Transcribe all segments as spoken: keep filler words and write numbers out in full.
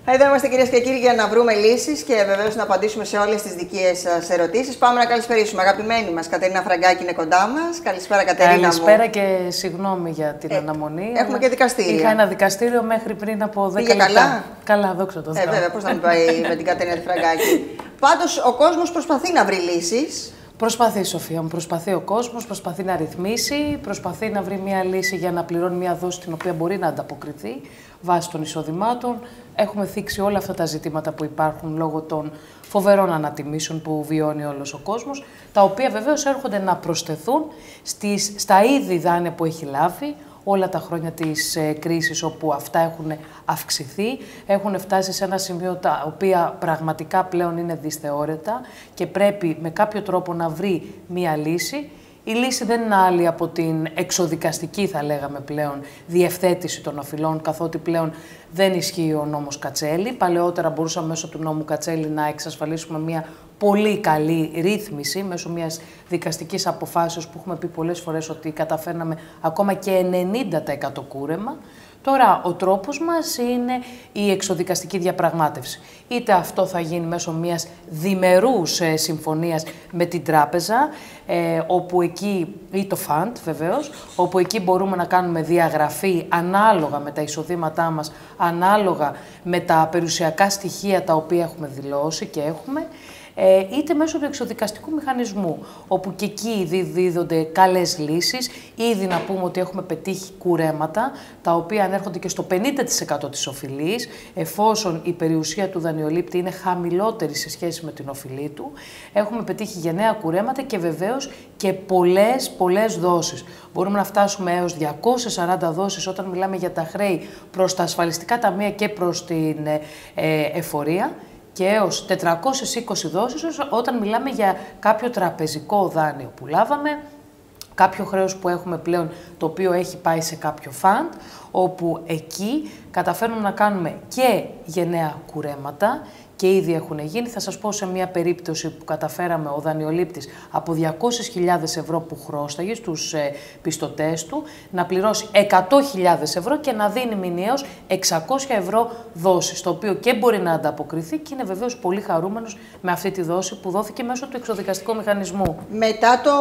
Εδώ είμαστε, κυρίες και κύριοι, για να βρούμε λύσεις και βεβαίως να απαντήσουμε σε όλες τις δικές σας ερωτήσεις. Πάμε να καλησπερίσουμε. Αγαπημένη μας Κατερίνα Φραγκάκη είναι κοντά μας. Καλησπέρα, Κατερίνα. Καλησπέρα μου. και συγγνώμη για την ε, αναμονή. Έχουμε και δικαστήριο. Είχα ένα δικαστήριο μέχρι πριν από δέκα λεπτά. Καλά. Καλά, δόξα τω Θεώ. Ε, βέβαια, πώς θα μην πάει με την Κατερίνα τη Φραγκάκη. Πάντως, ο κόσμος προσπαθεί να βρει λύσεις. Προσπαθεί, Σοφία μου, προσπαθεί ο κόσμος, προσπαθεί να ρυθμίσει, προσπαθεί να βρει μια λύση για να πληρώνει μια δόση την οποία μπορεί να ανταποκριθεί βάσει των εισοδημάτων. Έχουμε θίξει όλα αυτά τα ζητήματα που υπάρχουν λόγω των φοβερών ανατιμήσεων που βιώνει όλος ο κόσμος, τα οποία βεβαίως έρχονται να προσθεθούν στις, στα είδη δάνεια που έχει λάβει όλα τα χρόνια της ε, κρίσης, όπου αυτά έχουν αυξηθεί, έχουν φτάσει σε ένα σημείο τα οποία πραγματικά πλέον είναι δυσθεώρητα και πρέπει με κάποιο τρόπο να βρει μία λύση. Η λύση δεν είναι άλλη από την εξοδικαστική, θα λέγαμε πλέον, διευθέτηση των οφειλών, καθότι πλέον δεν ισχύει ο νόμος Κατσέλη. Παλαιότερα μπορούσαμε μέσω του νόμου Κατσέλη να εξασφαλίσουμε μια πολύ καλή ρύθμιση μέσω μιας δικαστικής αποφάσεως που έχουμε πει πολλές φορές ότι καταφέρναμε ακόμα και ενενήντα τοις εκατό κούρεμα. Τώρα, ο τρόπος μας είναι η εξοδικαστική διαπραγμάτευση. Είτε αυτό θα γίνει μέσω μιας διμερούς ε, συμφωνίας με την τράπεζα, ε, όπου εκεί, ή το φαντ βεβαίως, όπου εκεί μπορούμε να κάνουμε διαγραφή ανάλογα με τα εισοδήματά μας, ανάλογα με τα περιουσιακά στοιχεία τα οποία έχουμε δηλώσει και έχουμε, είτε μέσω του εξοδικαστικού μηχανισμού, όπου και εκεί δίδονται καλές λύσεις. Ήδη να πούμε ότι έχουμε πετύχει κουρέματα, τα οποία ανέρχονται και στο πενήντα τοις εκατό της οφειλής, εφόσον η περιουσία του δανειολήπτη είναι χαμηλότερη σε σχέση με την οφειλή του. Έχουμε πετύχει γενναία κουρέματα και βεβαίως και πολλές, πολλές δόσεις. Μπορούμε να φτάσουμε έως διακόσιες σαράντα δόσεις όταν μιλάμε για τα χρέη προς τα ασφαλιστικά ταμεία και προς την ε, εφορία, και έως τετρακόσιες είκοσι δόσεις όταν μιλάμε για κάποιο τραπεζικό δάνειο που λάβαμε, κάποιο χρέος που έχουμε πλέον το οποίο έχει πάει σε κάποιο φαντ, όπου εκεί καταφέρνουμε να κάνουμε και γενναία κουρέματα και ήδη έχουν γίνει. Θα σας πω σε μια περίπτωση που καταφέραμε ο δανειολήπτης από διακόσιες χιλιάδες ευρώ που χρώσταγε στους ε, πιστωτές του να πληρώσει εκατό χιλιάδες ευρώ και να δίνει μηνιαίως εξακόσια ευρώ δόση, το οποίο και μπορεί να ανταποκριθεί και είναι βεβαίως πολύ χαρούμενος με αυτή τη δόση που δόθηκε μέσω του εξοδικαστικού μηχανισμού. Μετά το,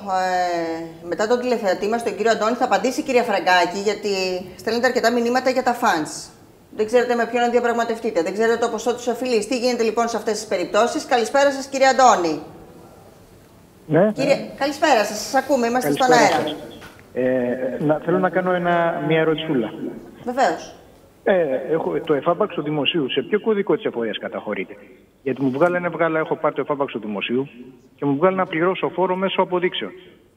ε, μετά το τηλεθεατή μας, τον κύριο Αντώνη, θα απαντήσει η κυρία Φραγκάκη, γιατί στέλνετε αρκετά μηνύματα για τα funds. Δεν ξέρετε με ποιον να διαπραγματευτείτε, δεν ξέρετε το ποσό της οφειλής. Τι γίνεται λοιπόν σε αυτές τις περιπτώσεις? Καλησπέρα σας, κύριε Αντώνη. Ναι. Κύριε... Ναι. Καλησπέρα σας, σας ακούμε, είμαστε καλησπέρα στον αέρα. Ε, να, θέλω να κάνω ένα, μια ερωτησούλα. Βεβαίως. Ε, έχω το εφάπαξ του δημοσίου. Σε ποιο κωδικό της εφορίας καταχωρείται? Γιατί μου βγάλανε, βγάλα, έχω πάρει το εφάπαξ του δημοσίου και μου βγάλανε να πληρώσω φόρο μέσω αποδείξεων.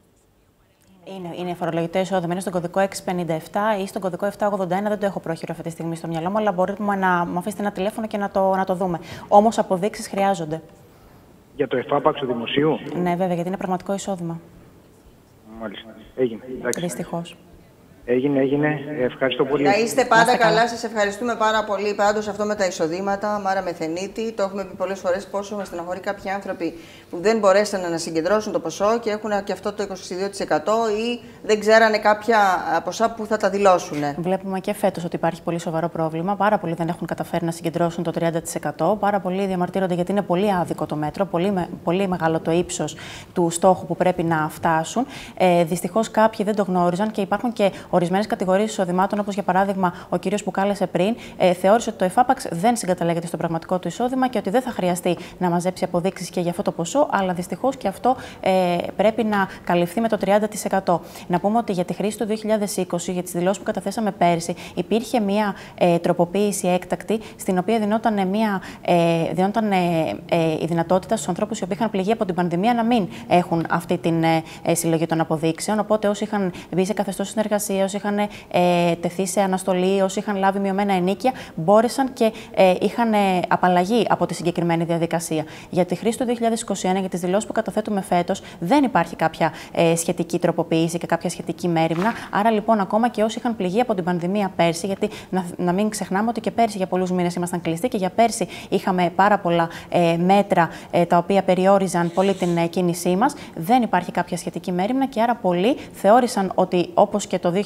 Είναι, είναι φορολογητό εισόδημα, είναι στον κωδικό έξι πενήντα επτά ή στον κωδικό επτά ογδόντα ένα. Δεν το έχω πρόχειρο αυτή τη στιγμή στο μυαλό μου, αλλά μπορούμε να μου αφήσετε ένα τηλέφωνο και να το, να το δούμε. Όμως αποδείξεις χρειάζονται. Για το εφάπαξ του δημοσίου? Ναι, βέβαια, γιατί είναι πραγματικό εισόδημα. Μάλιστα. Έγινε. Δυστυχώς. Έγινε, έγινε. Ευχαριστώ πολύ. Να είστε πάντα καλά. καλά. Σας ευχαριστούμε πάρα πολύ. Πάντως αυτό με τα εισοδήματα, Μάρα Μεθενίτη, το έχουμε πει πολλές φορές πόσο με στεναχωρεί κάποιοι άνθρωποι που δεν μπορέσαν να συγκεντρώσουν το ποσό και έχουν και αυτό το είκοσι δύο τοις εκατό ή δεν ξέρανε κάποια ποσά που θα τα δηλώσουν. Βλέπουμε και φέτος ότι υπάρχει πολύ σοβαρό πρόβλημα. Πάρα πολλοί δεν έχουν καταφέρει να συγκεντρώσουν το τριάντα τοις εκατό. Πάρα πολλοί διαμαρτύρονται γιατί είναι πολύ άδικο το μέτρο, πολύ, με, πολύ μεγάλο το ύψος του στόχου που πρέπει να φτάσουν. Ε, δυστυχώς κάποιοι δεν το γνώριζαν και υπάρχουν και ορισμένες κατηγορίες εισοδημάτων, όπως για παράδειγμα ο κύριος που κάλεσε πριν, ε, θεώρησε ότι το εφάπαξ δεν συγκαταλέγεται στο πραγματικό του εισόδημα και ότι δεν θα χρειαστεί να μαζέψει αποδείξεις και για αυτό το ποσό, αλλά δυστυχώς και αυτό ε, πρέπει να καλυφθεί με το τριάντα τοις εκατό. Να πούμε ότι για τη χρήση του δύο χιλιάδες είκοσι, για τις δηλώσεις που καταθέσαμε πέρσι, υπήρχε μια ε, τροποποίηση έκτακτη, στην οποία δινόταν, μια, ε, δινόταν ε, ε, η δυνατότητα στους ανθρώπους οι οποίοι είχαν πληγεί από την πανδημία να μην έχουν αυτή την ε, συλλογή των αποδείξεων. Οπότε όσοι είχαν μπει σε καθεστώς συνεργασία, όσοι είχαν ε, τεθεί σε αναστολή, όσοι είχαν λάβει μειωμένα ενίκια, μπόρεσαν και ε, είχαν ε, απαλλαγή από τη συγκεκριμένη διαδικασία. Για τη χρήση του δύο χιλιάδες είκοσι ένα, για τις δηλώσεις που καταθέτουμε φέτος, δεν υπάρχει κάποια ε, σχετική τροποποίηση και κάποια σχετική μέριμνα. Άρα λοιπόν, ακόμα και όσοι είχαν πληγεί από την πανδημία πέρσι, γιατί να, να μην ξεχνάμε ότι και πέρσι για πολλούς μήνες ήμασταν κλειστοί και για πέρσι είχαμε πάρα πολλά ε, μέτρα ε, τα οποία περιόριζαν πολύ την ε, κίνησή μας, δεν υπάρχει κάποια σχετική μέριμνα και άρα πολλοί θεώρησαν ότι όπως και το δύο χιλιάδες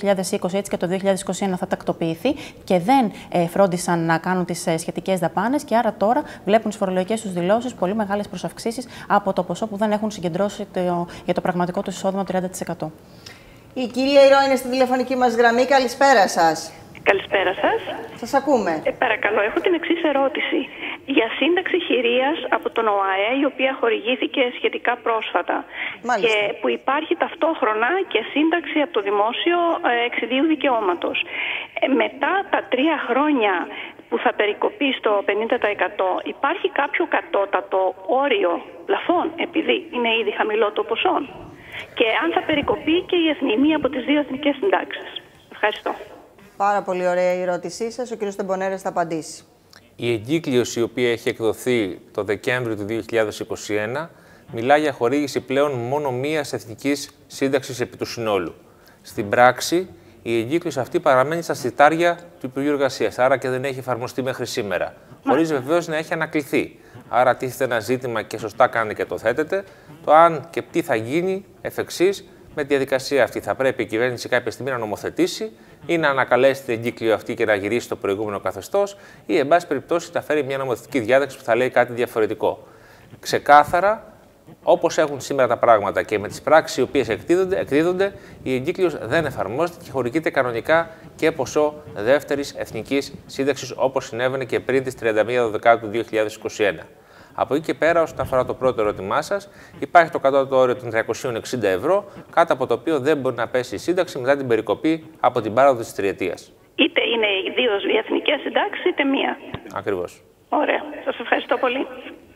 χιλιάδες είκοσι, έτσι και το δύο χιλιάδες είκοσι ένα θα τακτοποιηθεί και δεν ε, φρόντισαν να κάνουν τις ε, σχετικές δαπάνες και άρα τώρα βλέπουν στις φορολογικές τους δηλώσεις πολύ μεγάλες προσαυξήσεις από το ποσό που δεν έχουν συγκεντρώσει το, για το πραγματικό του εισόδημα τριάντα τοις εκατό. Η κυρία Ηρώ είναι στη τηλεφωνική μας γραμμή. Καλησπέρα σας. Καλησπέρα σας. Σας ακούμε. Ε, παρακαλώ, έχω την εξής ερώτηση. Για σύνταξη χειρίας από τον ΟΑΕ, η οποία χορηγήθηκε σχετικά πρόσφατα. Μάλιστα. Και που υπάρχει ταυτόχρονα και σύνταξη από το δημόσιο ε, εξιδίου δικαιώματος. Ε, μετά τα τρία χρόνια που θα περικοπεί στο πενήντα τοις εκατό, υπάρχει κάποιο κατώτατο όριο πλαφών, επειδή είναι ήδη χαμηλό το ποσό? Και αν θα περικοπεί και η εθνική από τις δύο εθνικές συντάξεις? Ευχαριστώ. Πάρα πολύ ωραία η ερώτησή σας. Ο κ. Τεμπονέρας θα απαντήσει. Η εγκύκλειος η οποία έχει εκδοθεί το Δεκέμβριο του δύο χιλιάδες είκοσι ένα μιλά για χορήγηση πλέον μόνο μίας εθνικής σύνταξης επί του συνόλου. Στην πράξη, η εγκύκλειος αυτή παραμένει στα συρτάρια του Υπουργείου Εργασίας, άρα και δεν έχει εφαρμοστεί μέχρι σήμερα. Χωρίς βεβαίως να έχει ανακληθεί. Άρα τίθεται ένα ζήτημα και σωστά κάνετε και το θέτετε, το αν και τι θα γίνει εφ' εξής με τη διαδικασία αυτή. Θα πρέπει η κυβέρνηση κάποια στιγμή να νομοθετήσει ή να ανακαλέσει την εγκύκλιο αυτή και να γυρίσει το προηγούμενο καθεστώς, ή εν πάση περιπτώσει να φέρει μια νομοθετική διάταξη που θα λέει κάτι διαφορετικό. Ξεκάθαρα, όπως έχουν σήμερα τα πράγματα και με τις πράξεις οι οποίες εκδίδονται, εκδίδονται η εγκύκλειος δεν εφαρμόζεται και χορηγείται κανονικά και ποσό δεύτερης εθνικής σύνταξης, όπως συνέβαινε και πριν τις τριάντα μία Δεκεμβρίου του δύο χιλιάδες είκοσι ένα. Από εκεί και πέρα, όσον αφορά το πρώτο ερώτημά σας, υπάρχει το κατώτατο όριο των τριακοσίων εξήντα ευρώ, κάτω από το οποίο δεν μπορεί να πέσει η σύνταξη μετά την περικοπή από την πάροδο της τριετίας. Είτε είναι οι δύο διεθνικές συντάξεις, είτε μία. Ακριβώς. Ωραία. Σας ευχαριστώ πολύ.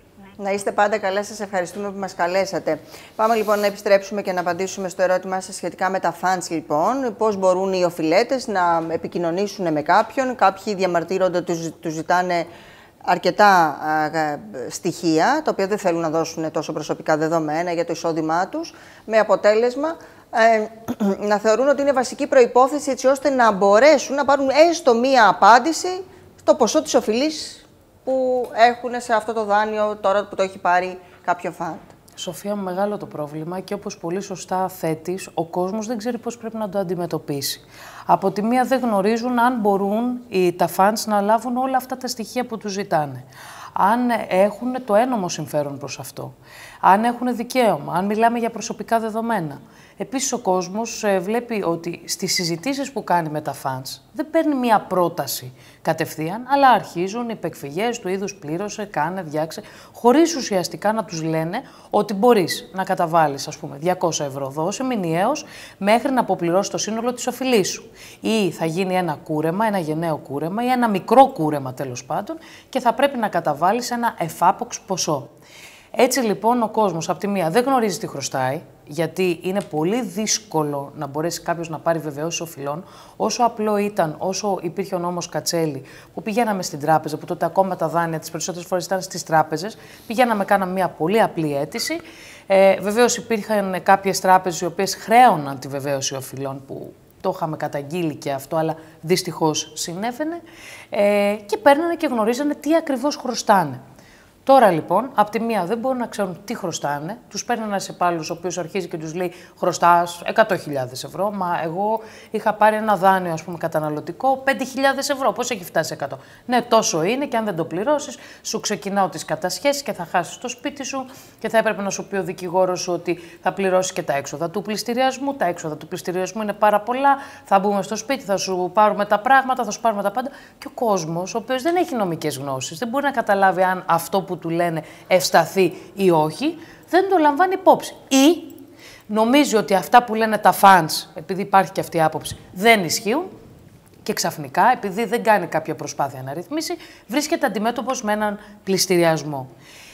Να είστε πάντα καλά, σας ευχαριστούμε που μας καλέσατε. Πάμε λοιπόν να επιστρέψουμε και να απαντήσουμε στο ερώτημά σας σχετικά με τα funds λοιπόν. Πώς μπορούν οι οφειλέτες να επικοινωνήσουν με κάποιον. Κάποιοι διαμαρτύρονται, τους ζητάνε αρκετά α, στοιχεία, τα οποία δεν θέλουν να δώσουν τόσο προσωπικά δεδομένα για το εισόδημά τους, με αποτέλεσμα ε, να θεωρούν ότι είναι βασική προϋπόθεση έτσι ώστε να μπορέσουν να πάρουν έστω μία απάντηση στο ποσό της οφειλής που έχουν σε αυτό το δάνειο τώρα που το έχει πάρει κάποιο φαντ. Σοφία, μεγάλο το πρόβλημα και όπως πολύ σωστά θέτεις, ο κόσμος δεν ξέρει πώς πρέπει να το αντιμετωπίσει. Από τη μία δεν γνωρίζουν αν μπορούν οι, τα funds να λάβουν όλα αυτά τα στοιχεία που τους ζητάνε. Αν έχουν το ένομο συμφέρον προς αυτό. Αν έχουν δικαίωμα, αν μιλάμε για προσωπικά δεδομένα. Επίσης ο κόσμος ε, βλέπει ότι στις συζητήσεις που κάνει με τα funds δεν παίρνει μία πρόταση κατευθείαν, αλλά αρχίζουν οι υπεκφυγές του είδους πλήρωσε, κάνε, διάξε, χωρίς ουσιαστικά να τους λένε ότι μπορείς να καταβάλεις, ας πούμε, διακόσια ευρώ δώσε μηνιαίως μέχρι να αποπληρώσεις το σύνολο της οφειλής σου. Ή θα γίνει ένα κούρεμα, ένα γενναίο κούρεμα ή ένα μικρό κούρεμα τέλος πάντων και θα πρέπει να καταβάλεις ένα εφάποξ ποσό. Έτσι λοιπόν ο κόσμος από τη μία δεν γνωρίζει τι χρωστάει, γιατί είναι πολύ δύσκολο να μπορέσει κάποιος να πάρει βεβαιώσεις οφειλών. Όσο απλό ήταν, όσο υπήρχε ο νόμος Κατσέλη, που πηγαίναμε στην τράπεζα, που τότε ακόμα τα δάνεια τις περισσότερες φορές ήταν στις τράπεζες, πηγαίναμε, κάναμε μια πολύ απλή αίτηση. Ε, βεβαίως υπήρχαν κάποιες τράπεζες οι οποίες χρέωναν τη βεβαίωση οφειλών, που το είχαμε καταγγείλει και αυτό, αλλά δυστυχώς συνέβαινε. Ε, και παίρνανε και γνωρίζανε τι ακριβώς χρωστάνε. Τώρα λοιπόν, από τη μία δεν μπορούν να ξέρουν τι χρωστάνε, τους παίρνει ένας υπάλληλος ο οποίος αρχίζει και τους λέει χρωστάς εκατό χιλιάδες ευρώ, μα εγώ είχα πάρει ένα δάνειο ας πούμε καταναλωτικό πέντε χιλιάδες ευρώ, πώς έχει φτάσει εκατό. Ναι, τόσο είναι και αν δεν το πληρώσεις, σου ξεκινάω τις κατασχέσεις και θα χάσεις το σπίτι σου και θα έπρεπε να σου πει ο δικηγόρος σου ότι θα πληρώσεις και τα έξοδα του πληστηριασμού. Τα έξοδα του πληστηριασμού είναι πάρα πολλά, θα μπούμε στο σπίτι, θα σου πάρουμε τα πράγματα, θα σου πάρουμε τα πάντα. Και ο κόσμος, ο οποίος δεν έχει νομικές γνώσεις, δεν μπορεί να καταλάβει αν αυτό που του λένε ευσταθεί ή όχι, δεν το λαμβάνει υπόψη. Ή νομίζει ότι αυτά που λένε τα fans, επειδή υπάρχει και αυτή η άποψη, δεν ισχύουν και ξαφνικά, επειδή δεν κάνει κάποια προσπάθεια να ρυθμίσει, βρίσκεται αντιμέτωπος με έναν πληστηριασμό.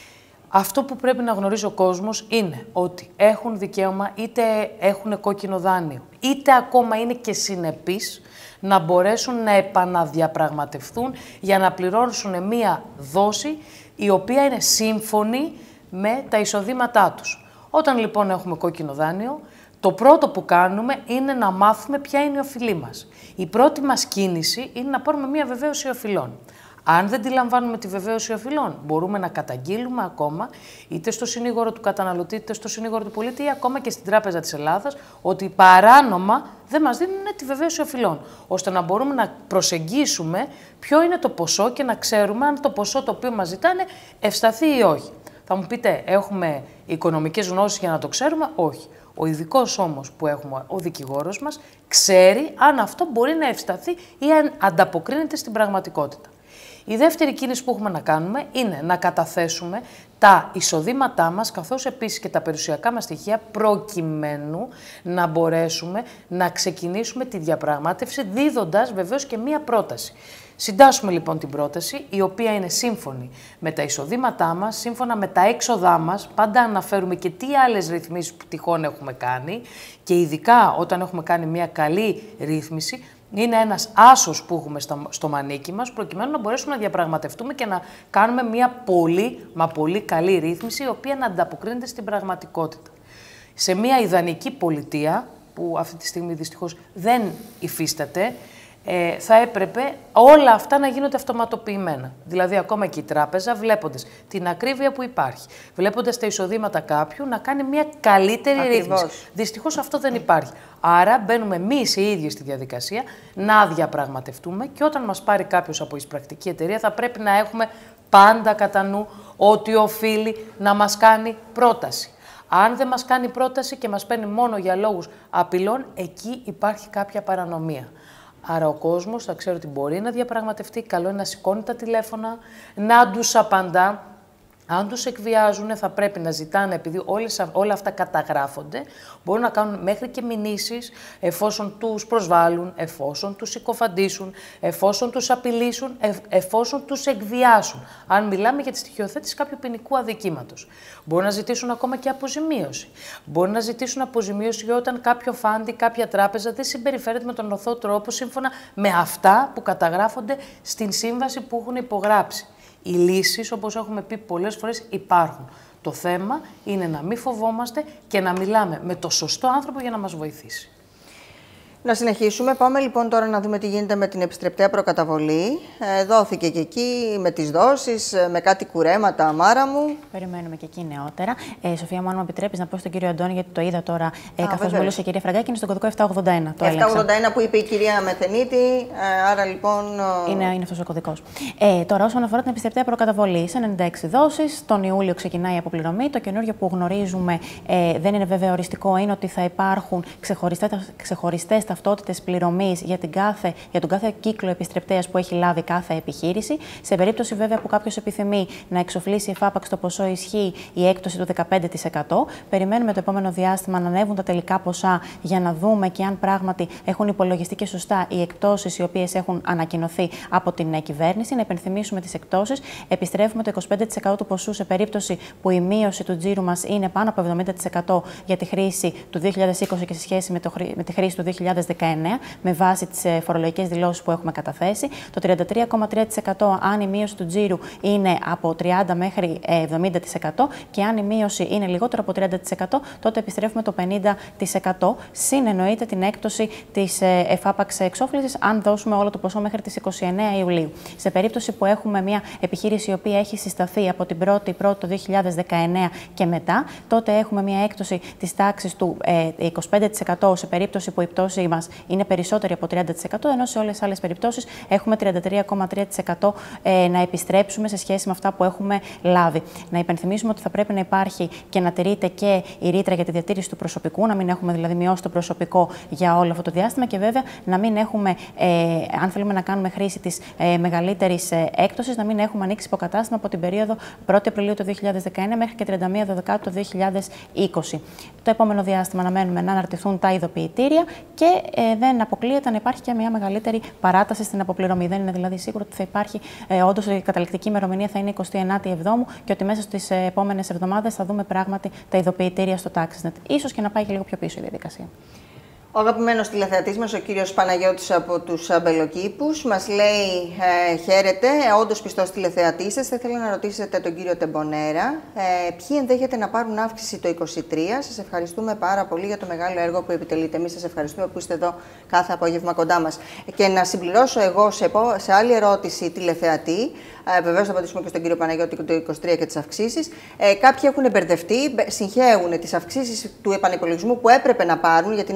Αυτό που πρέπει να γνωρίζει ο κόσμος είναι ότι έχουν δικαίωμα, είτε έχουν κόκκινο δάνειο, είτε ακόμα είναι και συνεπείς, να μπορέσουν να επαναδιαπραγματευτούν για να πληρώσουν μία δόση η οποία είναι σύμφωνη με τα εισοδήματά τους. Όταν λοιπόν έχουμε κόκκινο δάνειο, το πρώτο που κάνουμε είναι να μάθουμε ποια είναι η οφειλή μας. Η πρώτη μας κίνηση είναι να πάρουμε μία βεβαίωση οφειλών. Αν δεν τη λαμβάνουμε τη βεβαίωση οφειλών, μπορούμε να καταγγείλουμε ακόμα είτε στο συνήγορο του καταναλωτή, είτε στο συνήγορο του πολίτη ή ακόμα και στην Τράπεζα της Ελλάδας ότι παράνομα δεν μας δίνουν τη βεβαίωση οφειλών, ώστε να μπορούμε να προσεγγίσουμε ποιο είναι το ποσό και να ξέρουμε αν το ποσό το οποίο μας ζητάνε ευσταθεί ή όχι. Θα μου πείτε, έχουμε οικονομικές γνώσεις για να το ξέρουμε? Όχι. Ο ειδικός όμως που έχουμε, ο δικηγόρος μας, ξέρει αν αυτό μπορεί να ευσταθεί ή αν ανταποκρίνεται στην πραγματικότητα. Η δεύτερη κίνηση που έχουμε να κάνουμε είναι να καταθέσουμε τα εισοδήματά μας, καθώς επίσης και τα περιουσιακά μας στοιχεία, προκειμένου να μπορέσουμε να ξεκινήσουμε τη διαπραγμάτευση, δίδοντας βεβαίως και μία πρόταση. Συντάσσουμε λοιπόν την πρόταση, η οποία είναι σύμφωνη με τα εισοδήματά μας, σύμφωνα με τα έξοδά μας. Πάντα αναφέρουμε και τι άλλες ρυθμίσεις που τυχόν έχουμε κάνει και ειδικά όταν έχουμε κάνει μια καλή ρύθμιση, είναι ένας άσος που έχουμε στο μανίκι μας, προκειμένου να μπορέσουμε να διαπραγματευτούμε και να κάνουμε μια πολύ, μα πολύ καλή ρύθμιση, η οποία να ανταποκρίνεται στην πραγματικότητα. Σε μια ιδανική πολιτεία, που αυτή τη στιγμή δυστυχώς δεν υφίσταται, Ε, θα έπρεπε όλα αυτά να γίνονται αυτοματοποιημένα. Δηλαδή, ακόμα και η τράπεζα, βλέποντας την ακρίβεια που υπάρχει, βλέποντας τα εισοδήματα κάποιου, να κάνει μια καλύτερη Ακριβώς. ρύθμιση. Δυστυχώς αυτό δεν υπάρχει. Άρα, μπαίνουμε εμείς οι ίδιοι στη διαδικασία να διαπραγματευτούμε και όταν μας πάρει κάποιος από εισπρακτική εταιρεία, θα πρέπει να έχουμε πάντα κατά νου ότι οφείλει να μας κάνει πρόταση. Αν δεν μας κάνει πρόταση και μας παίρνει μόνο για λόγους απειλών, εκεί υπάρχει κάποια παρανομία. Άρα ο κόσμος θα ξέρει ότι μπορεί να διαπραγματευτεί, καλό είναι να σηκώνει τα τηλέφωνα, να τους απαντά. Αν τους εκβιάζουν, θα πρέπει να ζητάνε, επειδή όλες, όλα αυτά καταγράφονται, μπορούν να κάνουν μέχρι και μηνύσεις, εφόσον τους προσβάλλουν, εφόσον τους συκοφαντήσουν, εφόσον τους απειλήσουν, ε, εφόσον τους εκβιάσουν. Αν μιλάμε για τη στοιχειοθέτηση κάποιου ποινικού αδικήματος. Μπορούν να ζητήσουν ακόμα και αποζημίωση. Μπορούν να ζητήσουν αποζημίωση όταν κάποιο φάντι, κάποια τράπεζα δεν συμπεριφέρεται με τον ορθό τρόπο σύμφωνα με αυτά που καταγράφονται στην σύμβαση που έχουν υπογράψει. Οι λύσεις, όπως έχουμε πει πολλές φορές, υπάρχουν. Το θέμα είναι να μην φοβόμαστε και να μιλάμε με το σωστό άνθρωπο για να μας βοηθήσει. Να συνεχίσουμε. Πάμε λοιπόν τώρα να δούμε τι γίνεται με την επιστρεπτέα προκαταβολή. Ε, δόθηκε και εκεί με τις δόσεις, με κάτι κουρέματα, Μάρα μου. Περιμένουμε και εκεί νεότερα. Ε, Σοφία, μου αν μου επιτρέπεις να πω στον κύριο Αντώνη, γιατί το είδα τώρα ε, καθώς βεβαίως. μιλούσε η κυρία Φραγκάκη, είναι στον κωδικό επτακόσια ογδόντα ένα. Το επτακόσια ογδόντα ένα που είπε η κυρία Μεθενίτη, ε, άρα λοιπόν. Είναι, είναι αυτός ο κωδικός. Ε, τώρα, όσον αφορά την επιστρεπτέα προκαταβολή, σε ενενήντα έξι δόσεις, τον Ιούλιο ξεκινάει η αποπληρωμή. Το καινούργιο που γνωρίζουμε, ε, δεν είναι βέβαια οριστικό, είναι ότι θα υπάρχουν ξεχωριστές ταυτότητες πληρωμής για, για τον κάθε κύκλο επιστρεπτέας που έχει λάβει κάθε επιχείρηση. Σε περίπτωση βέβαια που κάποιος επιθυμεί να εξοφλήσει εφάπαξ το ποσό, ισχύει η έκπτωση του δεκαπέντε τοις εκατό. Περιμένουμε το επόμενο διάστημα να ανέβουν τα τελικά ποσά για να δούμε και αν πράγματι έχουν υπολογιστεί και σωστά οι εκπτώσεις οι οποίες έχουν ανακοινωθεί από την κυβέρνηση. Να υπενθυμίσουμε τις εκπτώσεις. Επιστρέφουμε το είκοσι πέντε τοις εκατό του ποσού σε περίπτωση που η μείωση του τζίρου μας είναι πάνω από εβδομήντα τοις εκατό για τη χρήση του δύο χιλιάδες είκοσι και σε σχέση με, το, με τη χρήση του δύο χιλιάδες δεκαεννέα, με βάση τις φορολογικές δηλώσεις που έχουμε καταθέσει. Το τριάντα τρία κόμμα τρία τοις εκατό αν η μείωση του τζίρου είναι από τριάντα μέχρι εβδομήντα τοις εκατό και αν η μείωση είναι λιγότερο από τριάντα τοις εκατό, τότε επιστρέφουμε το πενήντα τοις εκατό. Συν εννοείται την έκπτωση της εφάπαξ εξόφλησης, αν δώσουμε όλο το ποσό μέχρι τις είκοσι εννέα Ιουλίου. Σε περίπτωση που έχουμε μια επιχείρηση η οποία έχει συσταθεί από την πρώτη Πρώτη το δύο χιλιάδες δεκαεννέα και μετά, τότε έχουμε μια έκπτωση της τάξης του ε, είκοσι πέντε τοις εκατό σε περίπτωση που η πτώση μας είναι περισσότερη από τριάντα τοις εκατό, ενώ σε όλες τις άλλες περιπτώσεις έχουμε τριάντα τρία κόμμα τρία τοις εκατό ε, να επιστρέψουμε σε σχέση με αυτά που έχουμε λάβει. Να υπενθυμίσουμε ότι θα πρέπει να υπάρχει και να τηρείται και η ρήτρα για τη διατήρηση του προσωπικού, να μην έχουμε δηλαδή μειώσει το προσωπικό για όλο αυτό το διάστημα και βέβαια να μην έχουμε, ε, αν θέλουμε να κάνουμε χρήση της ε, μεγαλύτερης ε, έκπτωσης, να μην έχουμε ανοίξει υποκατάστημα από την περίοδο πρώτη Απριλίου του δύο χιλιάδες δεκαεννέα μέχρι και τριάντα μία Δεκεμβρίου του δύο χιλιάδες είκοσι. Το επόμενο διάστημα αναμένουμε να αναρτηθούν τα ειδοποιητήρια και ε, δεν αποκλείεται να υπάρχει και μια μεγαλύτερη παράταση στην αποπληρωμή. Δεν είναι δηλαδή σίγουρο ότι θα υπάρχει, ε, όντως η καταληκτική ημερομηνία θα είναι εικοστή ενάτη Εβδόμου και ότι μέσα στις ε, επόμενες εβδομάδες θα δούμε πράγματι τα ειδοποιητήρια στο TaxNet. Ίσως και να πάει και λίγο πιο πίσω η διαδικασία. Ο αγαπημένος τηλεθεατής μας, ο κύριος Παναγιώτης από τους Αμπελοκήπους, μας λέει ε, χαίρετε, όντως πιστός τηλεθεατής σας. Θα ήθελα να ρωτήσετε τον κύριο Τεμπονέρα ε, ποιοι ενδέχεται να πάρουν αύξηση το είκοσι τρία. Σας ευχαριστούμε πάρα πολύ για το μεγάλο έργο που επιτελείτε. Εμείς σας ευχαριστούμε που είστε εδώ κάθε απόγευμα κοντά μας. Και να συμπληρώσω εγώ σε, σε άλλη ερώτηση τηλεθεατή, ε, βεβαίως θα απαντήσουμε και στον κύριο Παναγιώτη και το είκοσι τρία και τις αυξήσεις. Ε, κάποιοι έχουν μπερδευτεί, συγχαίουν τις αυξήσεις του επανυπολογισμού που έπρεπε να πάρουν, γιατί είναι ακόμα σε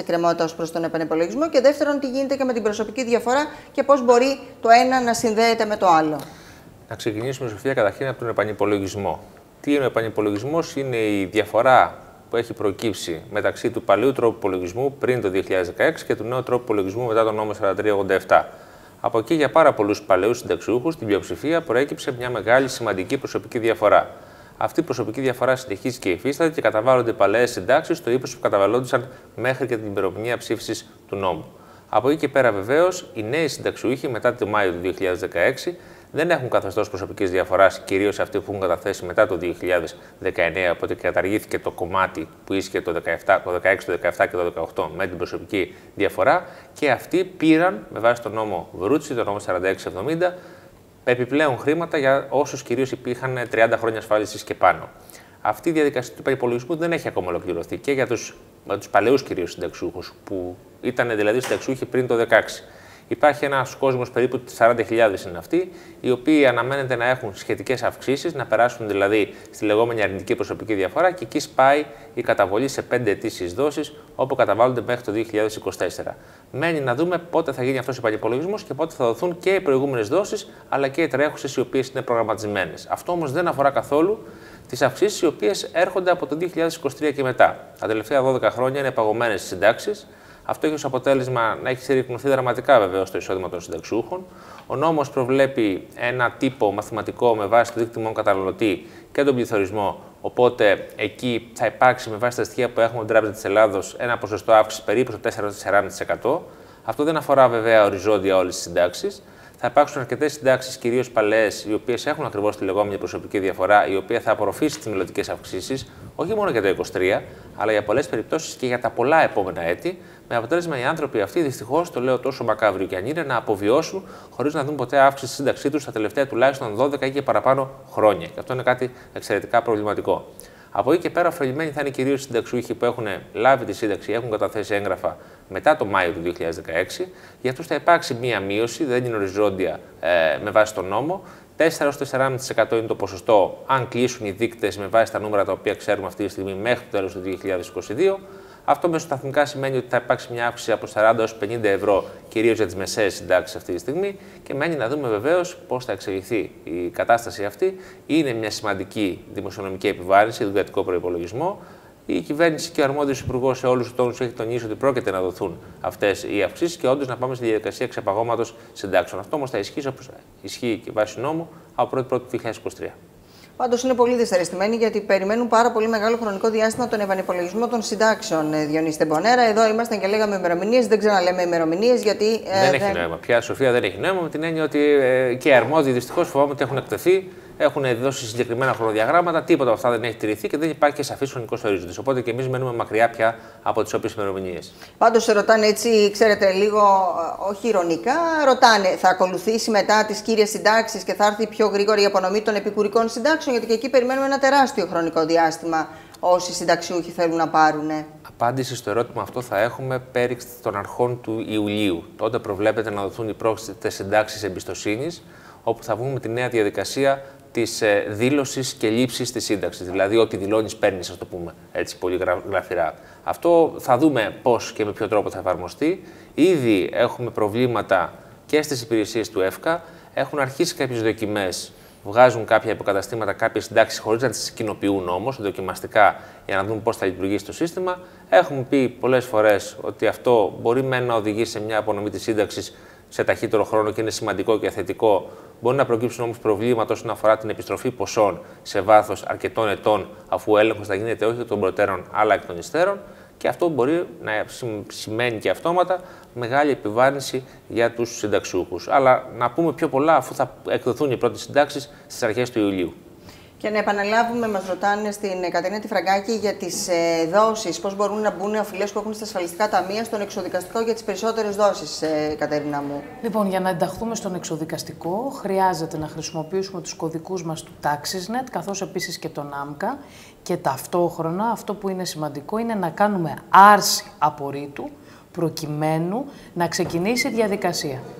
εκκρεμότητα ως προς τον επανυπολογισμό. Και δεύτερον, τι γίνεται και με την προσωπική διαφορά και πώς μπορεί το ένα να συνδέεται με το άλλο. Να ξεκινήσουμε, Σοφία, καταρχήν από τον επανυπολογισμό. Τι είναι ο επανυπολογισμός? Είναι η διαφορά που έχει προκύψει μεταξύ του παλαιού τρόπου υπολογισμού πριν το δύο χιλιάδες δεκαέξι και του νέου τρόπου υπολογισμού μετά τον νόμο σαράντα τρία ογδόντα επτά. Από εκεί, για πάρα πολλούς παλαιούς συνταξιούχους, την πλειοψηφία προέκυψε μια μεγάλη σημαντική προσωπική διαφορά. Αυτή η προσωπική διαφορά συνεχίζει και υφίσταται και καταβάλλονται παλαιές συντάξεις στο ύψος που καταβαλλόντουσαν μέχρι και την ημερομηνία ψήφισης του νόμου. Από εκεί και πέρα, βεβαίως, οι νέοι συνταξιούχοι μετά το Μάιο του δύο χιλιάδες δεκαέξι δεν έχουν καθεστώς προσωπικής διαφοράς, κυρίως αυτοί που έχουν καταθέσει μετά το δύο χιλιάδες δεκαεννέα, οπότε καταργήθηκε το κομμάτι που ίσχυε το, δεκαεπτά, το δεκαέξι, το δεκαεπτά και το δεκαοκτώ με την προσωπική διαφορά και αυτοί πήραν με βάση τον νόμο Βρούτση, τον νόμο σαράντα έξι εβδομήντα, επιπλέον χρήματα για όσους κυρίως υπήρχαν τριάντα χρόνια ασφάλισης και πάνω. Αυτή η διαδικασία του υπολογισμού δεν έχει ακόμα ολοκληρωθεί και για τους, τους παλαιούς κυρίως συνταξιούχους, που ήταν δηλαδή συνταξιούχοι πριν το δεκαέξι. Υπάρχει ένας κόσμος, περίπου σαράντα χιλιάδες είναι αυτοί, οι οποίοι αναμένεται να έχουν σχετικές αυξήσεις, να περάσουν δηλαδή στη λεγόμενη αρνητική προσωπική διαφορά και εκεί σπάει η καταβολή σε πέντε ετήσιες δόσεις, όπου καταβάλλονται μέχρι το δύο χιλιάδες είκοσι τέσσερα. Μένει να δούμε πότε θα γίνει αυτός ο επανυπολογισμός και πότε θα δοθούν και οι προηγούμενες δόσεις, αλλά και οι τρέχουσες οι οποίες είναι προγραμματισμένες. Αυτό όμως δεν αφορά καθόλου τις αυξήσεις οι οποίες έρχονται από το δύο χιλιάδες είκοσι τρία και μετά. Τα τελευταία δώδεκα χρόνια είναι παγωμένες οι συντάξεις. Αυτό έχει ως αποτέλεσμα να έχει συρρυκνωθεί δραματικά βεβαίως το εισόδημα των συνταξιούχων. Ο νόμος προβλέπει ένα τύπο μαθηματικό με βάση το δίκτυο τιμών καταναλωτή και τον πληθωρισμό. Οπότε εκεί θα υπάρξει με βάση τα στοιχεία που έχουμε από την Τράπεζα της Ελλάδος ένα ποσοστό αύξηση περίπου στο τέσσερα με τέσσερα κόμμα πέντε τοις εκατό. Αυτό δεν αφορά βέβαια οριζόντια όλες τις συντάξεις. Θα υπάρξουν αρκετές συντάξεις, κυρίως παλαιές, οι οποίες έχουν ακριβώς τη λεγόμενη προσωπική διαφορά, η οποία θα απορροφήσει τις μελλοντικές αυξήσεις, όχι μόνο για το είκοσι τρία, αλλά για πολλές περιπτώσεις και για τα πολλά επόμενα έτη, με αποτέλεσμα οι άνθρωποι αυτοί, δυστυχώς, το λέω τόσο μακάβριο κι αν είναι, να αποβιώσουν χωρίς να δουν ποτέ αύξηση στη σύνταξή τους τα τελευταία τουλάχιστον δώδεκα ή και παραπάνω χρόνια. Και αυτό είναι κάτι εξαιρετικά προβληματικό. Από εκεί και πέρα, ωφελημένοι θα είναι κυρίως οι συνταξιούχοι που έχουν λάβει τη σύνταξη ή έχουν καταθέσει έγγραφα μετά το Μάιο του δύο χιλιάδες δεκαέξι. Για αυτούς θα υπάρξει μία μείωση, δεν είναι οριζόντια ε, με βάση τον νόμο. τέσσερα με τέσσερα κόμμα πέντε τοις εκατό είναι το ποσοστό, αν κλείσουν οι δείκτες με βάση τα νούμερα τα οποία ξέρουμε αυτή τη στιγμή μέχρι το τέλος του δύο χιλιάδες είκοσι δύο. Αυτό μεσοσταθμικά σημαίνει ότι θα υπάρξει μια αύξηση από σαράντα έως πενήντα ευρώ, κυρίως για τις μεσαίες συντάξεις αυτή τη στιγμή. Και μένει να δούμε βεβαίως πώς θα εξελιχθεί η κατάσταση αυτή. Είναι μια σημαντική δημοσιονομική επιβάρυνση, δουλειατικό προϋπολογισμό. Η κυβέρνηση και ο αρμόδιος υπουργός σε όλους τους τόνους έχει τονίσει ότι πρόκειται να δοθούν αυτές οι αυξήσεις και όντως να πάμε στη διαδικασία ξεπαγώματος συντάξεων. Αυτό όμως θα ισχύσει όπως ισχύει και βάσει νόμου από πρώτη πρώτη του δύο χιλιάδες είκοσι τρία. Πάντως είναι πολύ δυσαρεστημένοι γιατί περιμένουν πάρα πολύ μεγάλο χρονικό διάστημα τον επανυπολογισμό των συντάξεων, Διονύση Τεμπονέρα. Εδώ ήμασταν και λέγαμε ημερομηνίες, δεν ξαναλέμε ημερομηνίες γιατί. Ε, δεν έχει δεν... νόημα. Πια, Σοφία, δεν έχει νόημα με την έννοια ότι ε, και οι αρμόδιοι δυστυχώς φοβάμαι ότι έχουν εκτεθεί, έχουν δώσει συγκεκριμένα χρονοδιαγράμματα, τίποτα από αυτά δεν έχει τηρηθεί και δεν υπάρχει και σαφής χρονικός ορίζοντας. Οπότε και εμείς μένουμε μακριά πια από τις όποιες ημερομηνίες. Πάντως σε ρωτάνε έτσι, ξέρετε, λίγο όχι ειρωνικά, ρωτάνε, θα ακολουθήσει μετά τις κύριες συντάξεις και θα έρθει πιο γρήγορη η απονομή των επικουρικών συντάξεων, γιατί και εκεί περιμένουμε ένα τεράστιο χρονικό διάστημα όσοι συνταξιούχοι θέλουν να πάρουν. Απάντηση στο ερώτημα αυτό θα έχουμε πέριξ των αρχών του Ιουλίου. Τότε προβλέπεται να δοθούν οι πρόσθετες συντάξεις εμπιστοσύνης, όπου θα βγούμε με τη νέα διαδικασία της ε, δήλωσης και λήψης της σύνταξης. Δηλαδή, ό,τι δηλώνεις, παίρνεις, ας το πούμε έτσι πολύ γλαφυρά. Αυτό θα δούμε πώς και με ποιο τρόπο θα εφαρμοστεί. Ήδη έχουμε προβλήματα και στις υπηρεσίες του ΕΦΚΑ. Έχουν αρχίσει κάποιες δοκιμές. Βγάζουν κάποια υποκαταστήματα, κάποιες συντάξεις χωρίς να τις κοινοποιούν όμως, δοκιμαστικά, για να δουν πώς θα λειτουργήσει το σύστημα. Έχουμε πει πολλές φορές ότι αυτό μπορεί μεν να οδηγήσει σε μια απονομή της σύνταξης σε ταχύτερο χρόνο και είναι σημαντικό και θετικό. Μπορεί να προκύψουν όμως προβλήματα όσον αφορά την επιστροφή ποσών σε βάθος αρκετών ετών, αφού ο έλεγχος θα γίνεται όχι εκ των προτέρων αλλά εκ των υστέρων. Και αυτό μπορεί να σημαίνει και αυτόματα μεγάλη επιβάρυνση για τους συνταξιούχους. Αλλά να πούμε πιο πολλά αφού θα εκδοθούν οι πρώτες συντάξεις στις αρχές του Ιουλίου. Και να επαναλάβουμε, μας ρωτάνε στην Κατερίνα Τιφραγκάκη για τις ε, δόσεις. Πώς μπορούν να μπουν οι οφειλές που έχουν στα ασφαλιστικά ταμεία στον εξοδικαστικό για τις περισσότερες δόσεις, ε, Κατερίνα μου. Λοιπόν, για να ενταχθούμε στον εξοδικαστικό, χρειάζεται να χρησιμοποιήσουμε τους κωδικούς μας του TaxisNet, καθώς επίσης και τον ΆΜΚΑ. Και ταυτόχρονα, αυτό που είναι σημαντικό είναι να κάνουμε άρση απορρίτου, προκειμένου να ξεκινήσει η διαδικασία.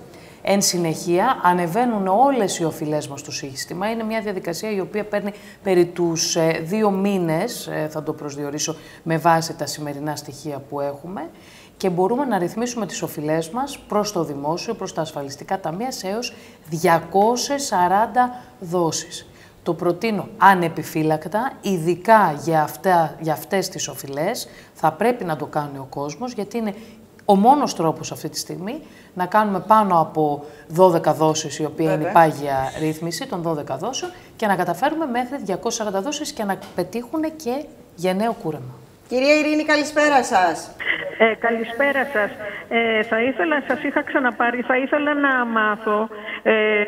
Εν συνεχεία, ανεβαίνουν όλες οι οφειλές μας στο σύστημα. Είναι μια διαδικασία η οποία παίρνει περί τους ε, δύο μήνες, ε, θα το προσδιορίσω με βάση τα σημερινά στοιχεία που έχουμε, και μπορούμε να ρυθμίσουμε τις οφειλές μας προς το δημόσιο, προς τα ασφαλιστικά ταμεία, σε έως διακόσιες σαράντα δόσεις. Το προτείνω ανεπιφύλακτα, ειδικά για, αυτά, για αυτές τις οφειλές, θα πρέπει να το κάνει ο κόσμος, γιατί είναι ο μόνος τρόπος αυτή τη στιγμή να κάνουμε πάνω από δώδεκα δόσεις, η οποία Βέβαια. είναι η πάγια ρύθμιση των δώδεκα δόσεων, και να καταφέρουμε μέχρι διακόσιες σαράντα δόσεις και να πετύχουν και γενναίο κούρεμα. Κυρία Ειρήνη, καλησπέρα σας. Ε, καλησπέρα σας. Ε, θα ήθελα, σας είχα ξαναπάρει, θα ήθελα να μάθω... Ε,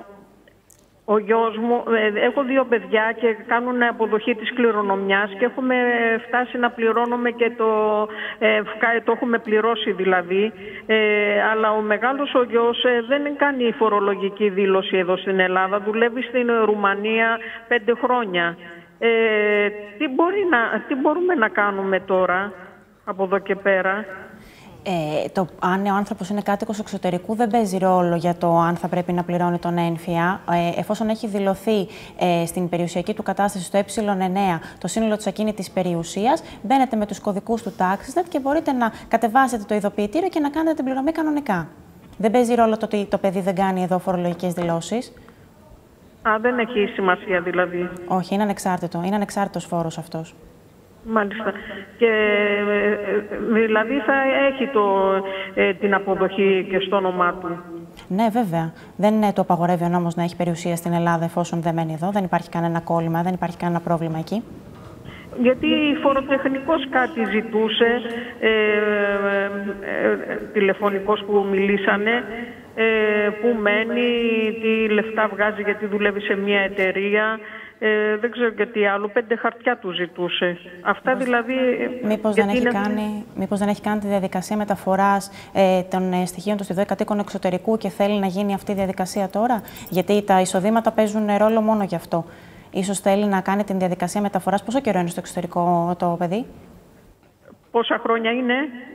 Ο γιος μου, έχω δύο παιδιά και κάνουν αποδοχή της κληρονομιάς και έχουμε φτάσει να πληρώνουμε και το, ε, το έχουμε πληρώσει δηλαδή, ε, αλλά ο μεγάλος ο γιος ε, δεν κάνει φορολογική δήλωση εδώ στην Ελλάδα, δουλεύει στην Ρουμανία πέντε χρόνια. Ε, τι, μπορεί να, τι μπορούμε να κάνουμε τώρα από εδώ και πέρα? Ε, το, αν ο άνθρωπος είναι κάτοικος εξωτερικού, δεν παίζει ρόλο για το αν θα πρέπει να πληρώνει τον ένφια. Ε, εφόσον έχει δηλωθεί ε, στην περιουσιακή του κατάσταση στο ε εννέα το σύνολο της ακίνητης περιουσίας, μπαίνετε με τους κωδικούς του TaxNet και μπορείτε να κατεβάσετε το ειδοποιητήριο και να κάνετε την πληρωμή κανονικά. Δεν παίζει ρόλο το ότι το παιδί δεν κάνει εδώ φορολογικές δηλώσεις. Α, δεν έχει σημασία δηλαδή. Όχι, είναι ανεξάρτητο. Είναι ανεξάρτητος φόρος αυτός. Μάλιστα. Και δηλαδή θα έχει το, ε, την αποδοχή και στο όνομά του. Ναι, βέβαια. Δεν ε, το απαγορεύει ο νόμος να έχει περιουσία στην Ελλάδα εφόσον δεν μένει εδώ. Δεν υπάρχει κανένα κόλλημα, δεν υπάρχει κανένα πρόβλημα εκεί. Γιατί φοροτεχνικός κάτι ζητούσε, ε, ε, ε, τηλεφωνικός που μιλήσανε, ε, που μένει, τι λεφτά βγάζει γιατί δουλεύει σε μια εταιρεία. Ε, δεν ξέρω και τι άλλο, πέντε χαρτιά του ζητούσε. Αυτά δηλαδή... Μήπως δεν, έχει είναι... κάνει, μήπως δεν έχει κάνει τη διαδικασία μεταφοράς ε, των ε, στοιχείων του στη ΔΟΕ κατοίκων εξωτερικού και θέλει να γίνει αυτή η διαδικασία τώρα? Γιατί τα εισοδήματα παίζουν ρόλο μόνο γι' αυτό. Ίσως θέλει να κάνει την διαδικασία μεταφοράς. Πόσο καιρό είναι στο εξωτερικό το παιδί? Πόσα χρόνια είναι?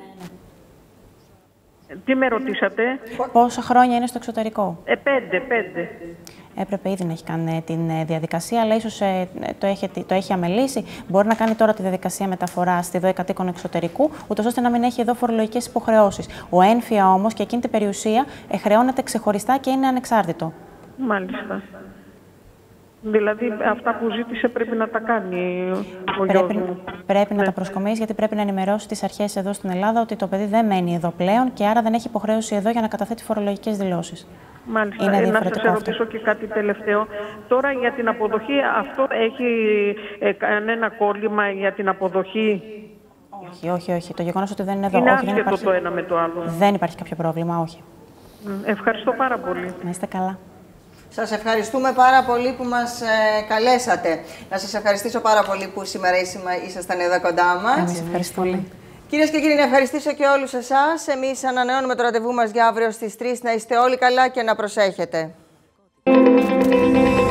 Τι με ρωτήσατε? Πόσα χρόνια είναι στο εξωτερικό? Ε, πέντε, πέντε. Έπρεπε ήδη να έχει κάνει την διαδικασία, αλλά ίσως ε, το, έχει, το έχει αμελήσει. Μπορεί να κάνει τώρα τη διαδικασία μεταφοράς στη ΔΟΕ κατοίκων εξωτερικού, ούτως ώστε να μην έχει εδώ φορολογικές υποχρεώσεις. Ο ένφια όμως και εκείνη την περιουσία ε, χρεώνεται ξεχωριστά και είναι ανεξάρτητο. Μάλιστα. Δηλαδή αυτά που ζήτησε πρέπει να τα κάνει ο πρέπει, γιος μου. Πρέπει ναι. να τα προσκομίσει, γιατί πρέπει να ενημερώσει τις αρχές εδώ στην Ελλάδα ότι το παιδί δεν μένει εδώ πλέον και άρα δεν έχει υποχρέωση εδώ για να καταθέτει φορολογικές δηλώσεις. Μάλιστα. Είναι να σας ερωτήσω και κάτι τελευταίο. Τώρα για την αποδοχή, αυτό έχει ε, κανένα κόλλημα για την αποδοχή? Όχι, όχι, όχι. Το γεγονός ότι δεν είναι εδώ. Είναι όχι, άσχετο δεν υπάρχει... το ένα με το άλλο. Δεν υπάρχει κάποιο πρόβλημα, όχι. Ευχαριστώ πάρα πολύ. Να είστε καλά. Σας ευχαριστούμε πάρα πολύ που μας ε, καλέσατε. Να σας ευχαριστήσω πάρα πολύ που σήμερα ήσασταν εδώ κοντά μας. Εμείς ευχαριστούμε. Κυρίες και κύριοι, να ευχαριστήσω και όλους εσάς. Εμείς ανανεώνουμε το ραντεβού μας για αύριο στις τρεις. Να είστε όλοι καλά και να προσέχετε.